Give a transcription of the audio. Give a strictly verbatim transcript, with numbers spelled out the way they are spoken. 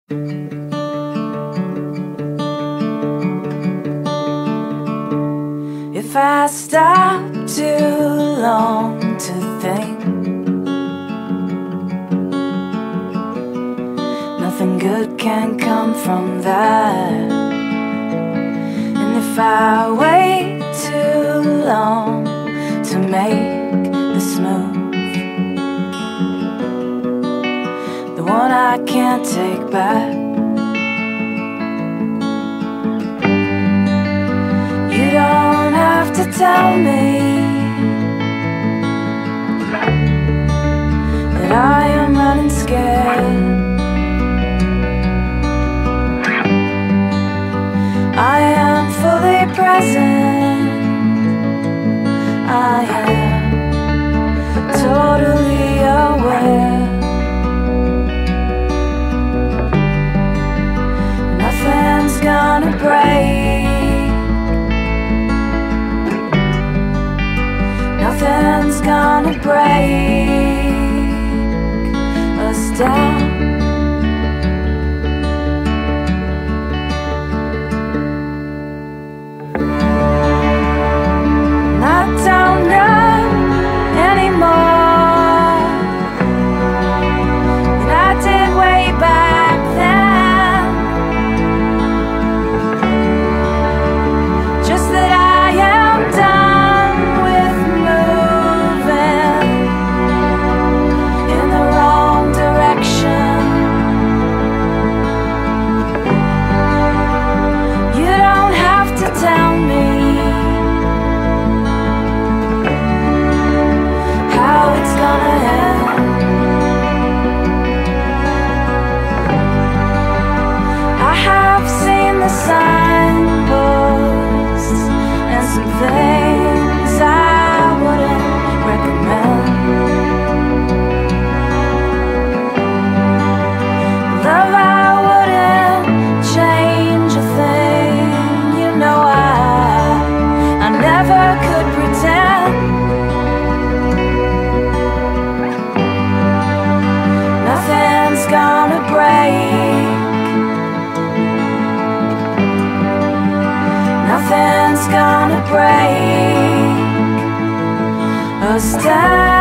If I stop too long to think, nothing good can come from that. And if I wait too long to make this move, the one I can't take back, you don't have to tell me that I am running scared. I am fully present, I am totally aware. Nothing's gonna break, nothing's gonna break us down. Nothing's gonna break us down.